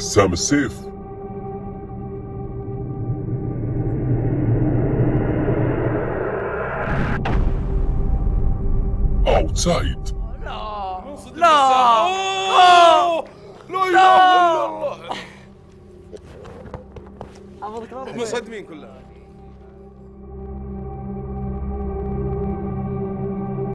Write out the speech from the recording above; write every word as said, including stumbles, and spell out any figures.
بسام السيف. اوت سايد. لا لا لا لا اله الا الله. حافظك منصدمين كلها.